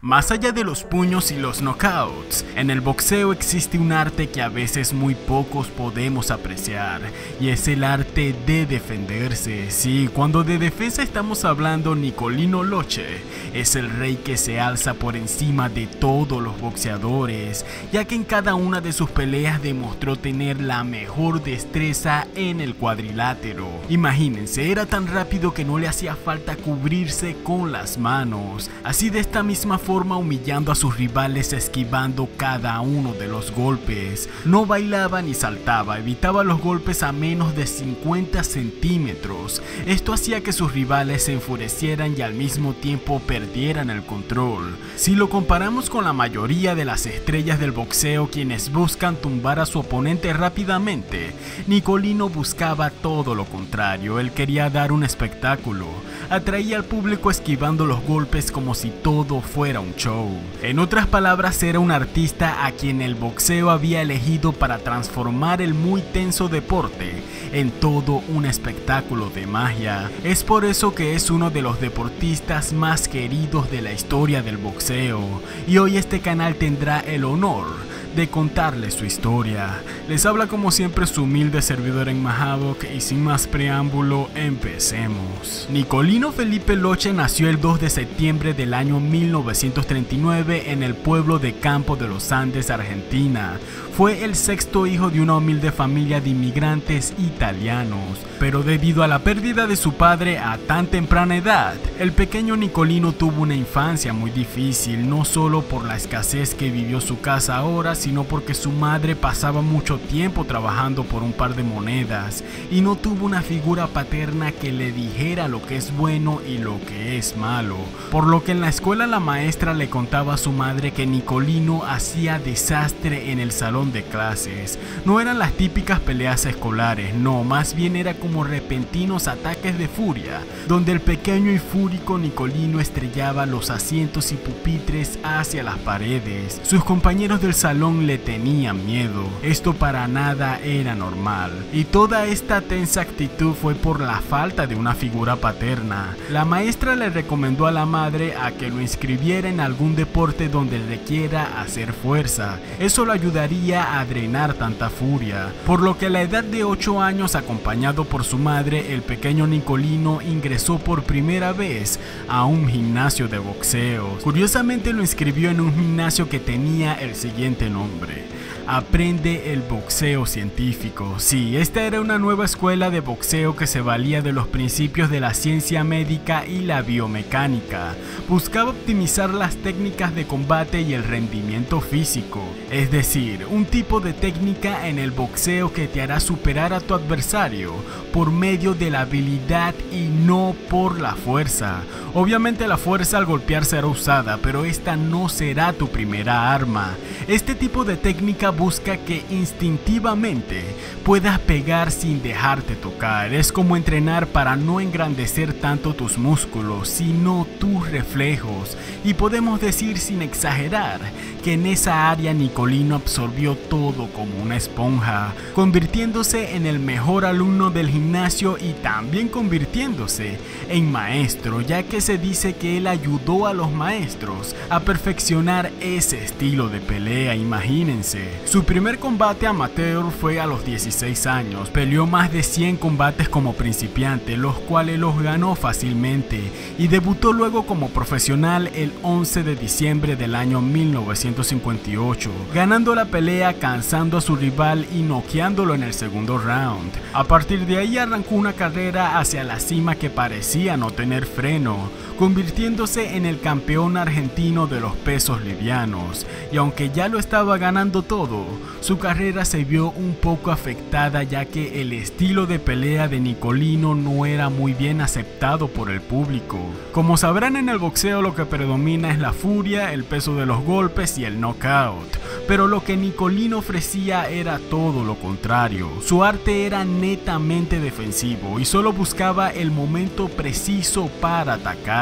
Más allá de los puños y los knockouts, en el boxeo existe un arte que a veces muy pocos podemos apreciar, y es el arte de defenderse. Sí, cuando de defensa estamos hablando, Nicolino Loche es el rey que se alza por encima de todos los boxeadores, ya que en cada una de sus peleas demostró tener la mejor destreza en el cuadrilátero. Imagínense, era tan rápido que no le hacía falta cubrirse con las manos, así de esta misma forma humillando a sus rivales, esquivando cada uno de los golpes. No bailaba ni saltaba, evitaba los golpes a menos de 50 centímetros. Esto hacía que sus rivales se enfurecieran y al mismo tiempo perdieran el control. Si lo comparamos con la mayoría de las estrellas del boxeo, quienes buscan tumbar a su oponente rápidamente, Nicolino buscaba todo lo contrario. Él quería dar un espectáculo, atraía al público esquivando los golpes como si todo fuera un show. En otras palabras, era un artista a quien el boxeo había elegido para transformar el muy tenso deporte en todo un espectáculo de magia. Es por eso que es uno de los deportistas más queridos de la historia del boxeo, y hoy este canal tendrá el honor de contarles su historia. Les habla como siempre su humilde servidor en Havoc, y sin más preámbulo, empecemos. Nicolino Felipe Loche nació el 2 de septiembre del año 1939 en el pueblo de Campo de los Andes, Argentina. Fue el sexto hijo de una humilde familia de inmigrantes italianos, pero debido a la pérdida de su padre a tan temprana edad, el pequeño Nicolino tuvo una infancia muy difícil, no solo por la escasez que vivió su casa ahora, sino porque su madre pasaba mucho tiempo trabajando por un par de monedas y no tuvo una figura paterna que le dijera lo que es bueno y lo que es malo, por lo que en la escuela la maestra le contaba a su madre que Nicolino hacía desastre en el salón de clases. No eran las típicas peleas escolares, no, más bien era como repentinos ataques de furia, donde el pequeño y fúrico Nicolino estrellaba los asientos y pupitres hacia las paredes. Sus compañeros del salón le tenían miedo. Esto para nada era normal, y toda esta tensa actitud fue por la falta de una figura paterna. La maestra le recomendó a la madre a que lo inscribiera en algún deporte donde requiera hacer fuerza. Eso lo ayudaría a drenar tanta furia, por lo que a la edad de 8 años, acompañado por su madre, el pequeño Nicolino ingresó por primera vez a un gimnasio de boxeo. Curiosamente lo inscribió en un gimnasio que tenía el siguiente nombre: Aprende el Boxeo Científico. Sí, esta era una nueva escuela de boxeo que se valía de los principios de la ciencia médica y la biomecánica. Buscaba optimizar las técnicas de combate y el rendimiento físico, es decir, un tipo de técnica en el boxeo que te hará superar a tu adversario por medio de la habilidad y no por la fuerza. Obviamente la fuerza al golpear será usada, pero esta no será tu primera arma. Este tipo de técnica busca que instintivamente puedas pegar sin dejarte tocar. Es como entrenar para no engrandecer tanto tus músculos, sino tus reflejos. Y podemos decir sin exagerar que en esa área Nicolino absorbió todo como una esponja, convirtiéndose en el mejor alumno del gimnasio y también convirtiéndose en maestro, ya que se dice que él ayudó a los maestros a perfeccionar ese estilo de pelea. Imagínense. Su primer combate amateur fue a los 16 años. Peleó más de 100 combates como principiante, los cuales los ganó fácilmente, y debutó luego como profesional el 11 de diciembre del año 1958, ganando la pelea, cansando a su rival y noqueándolo en el segundo round. A partir de ahí arrancó una carrera hacia la cima que parecía no tener freno, convirtiéndose en el campeón argentino de los pesos livianos, y aunque ya lo estaba ganando todo, su carrera se vio un poco afectada, ya que el estilo de pelea de Nicolino no era muy bien aceptado por el público. Como sabrán, en el boxeo lo que predomina es la furia, el peso de los golpes y el knockout, pero lo que Nicolino ofrecía era todo lo contrario. Su arte era netamente defensivo y solo buscaba el momento preciso para atacar.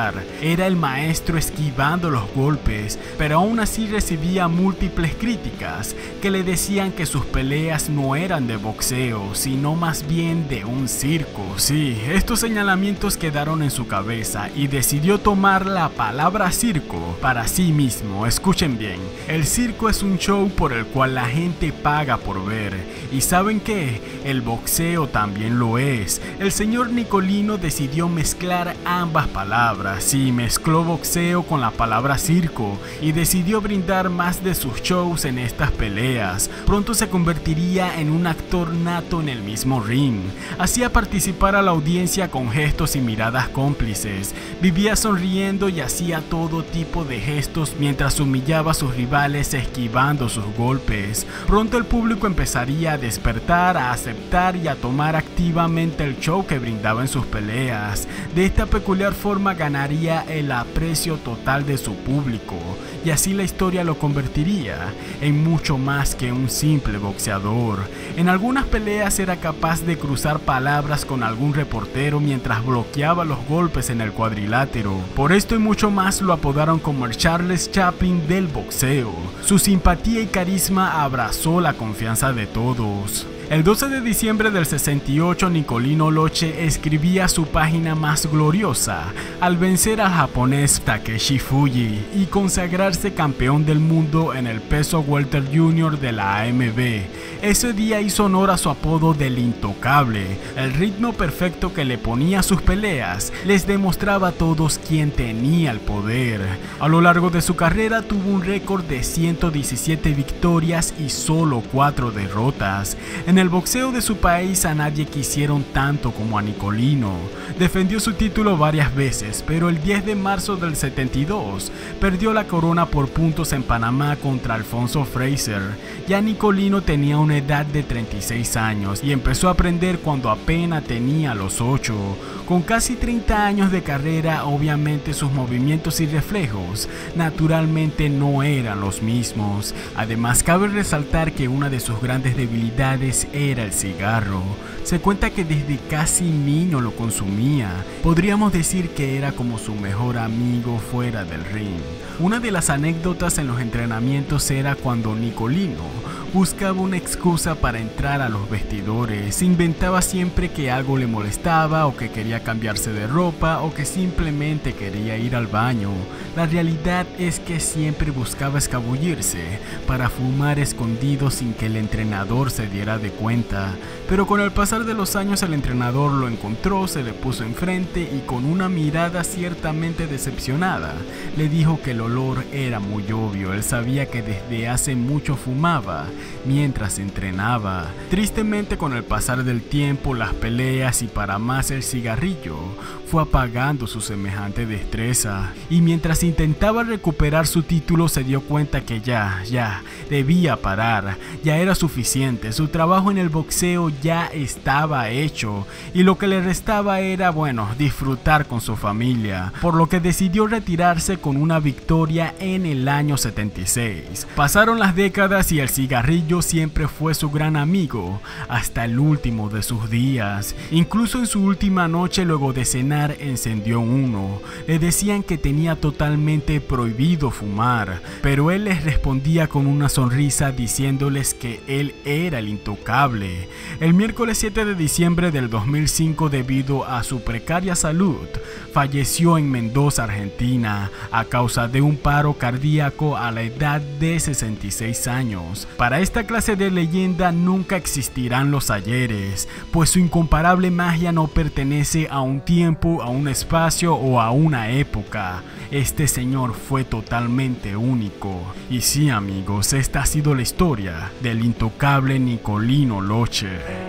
lugar. Era el maestro esquivando los golpes, pero aún así recibía múltiples críticas que le decían que sus peleas no eran de boxeo, sino más bien de un circo. Sí, estos señalamientos quedaron en su cabeza y decidió tomar la palabra circo para sí mismo. Escuchen bien, el circo es un show por el cual la gente paga por ver. ¿Y saben qué? El boxeo también lo es. El señor Nicolino decidió mezclar ambas palabras. Sí, mezcló boxeo con la palabra circo y decidió brindar más de sus shows en estas peleas. Pronto se convertiría en un actor nato en el mismo ring. Hacía participar a la audiencia con gestos y miradas cómplices. Vivía sonriendo y hacía todo tipo de gestos mientras humillaba a sus rivales esquivando sus golpes. Pronto el público empezaría a despertar, a aceptar y a tomar activamente el show que brindaba en sus peleas. De esta peculiar forma ganaría el aprecio total de su público, y así la historia lo convertiría en mucho más que un simple boxeador. En algunas peleas era capaz de cruzar palabras con algún reportero mientras bloqueaba los golpes en el cuadrilátero. Por esto y mucho más lo apodaron como el Charles Chaplin del boxeo. Su simpatía y carisma abrazó la confianza de todos. El 12 de diciembre del 68, Nicolino Loche escribía su página más gloriosa al vencer al japonés Takeshi Fuji y consagrarse campeón del mundo en el peso welter junior de la AMB. Ese día hizo honor a su apodo del Intocable. El ritmo perfecto que le ponía a sus peleas les demostraba a todos quién tenía el poder. A lo largo de su carrera tuvo un récord de 117 victorias y solo 4 derrotas. En el boxeo de su país a nadie quisieron tanto como a Nicolino. Defendió su título varias veces, pero el 10 de marzo del 72 perdió la corona por puntos en Panamá contra Alfonso Fraser. Ya Nicolino tenía una edad de 36 años y empezó a aprender cuando apenas tenía los 8. Con casi 30 años de carrera, obviamente sus movimientos y reflejos naturalmente no eran los mismos. Además, cabe resaltar que una de sus grandes debilidades era el cigarro. Se cuenta que desde casi niño lo consumía. Podríamos decir que era como su mejor amigo fuera del ring. Una de las anécdotas en los entrenamientos era cuando Nicolino buscaba una excusa para entrar a los vestidores. Inventaba siempre que algo le molestaba o que quería cambiarse de ropa o que simplemente quería ir al baño. La realidad es que siempre buscaba escabullirse para fumar escondido sin que el entrenador se diera de cuenta. Pero con el pasar de los años el entrenador lo encontró, se le puso enfrente y con una mirada ciertamente decepcionada le dijo que el olor era muy obvio. Él sabía que desde hace mucho fumaba mientras entrenaba. Tristemente, con el pasar del tiempo, las peleas y para más el cigarrillo fue apagando su semejante destreza, y mientras intentaba recuperar su título se dio cuenta que ya debía parar. Ya era suficiente, su trabajo en el boxeo ya estaba hecho y lo que le restaba era, disfrutar con su familia, por lo que decidió retirarse con una victoria en el año 76. Pasaron las décadas y el cigarrillo siempre fue su gran amigo hasta el último de sus días. Incluso en su última noche, luego de cenar, encendió uno. Le decían que tenía totalmente prohibido fumar, pero él les respondía con una sonrisa diciéndoles que él era el intocable. El miércoles 7 de diciembre del 2005, debido a su precaria salud, falleció en Mendoza, Argentina, a causa de un paro cardíaco a la edad de 66 años. Para esta clase de leyenda nunca existirán los ayeres, pues su incomparable magia no pertenece a un tiempo, a un espacio o a una época. Este señor fue totalmente único. Y sí, amigos, esta ha sido la historia del intocable Nicolino Loche.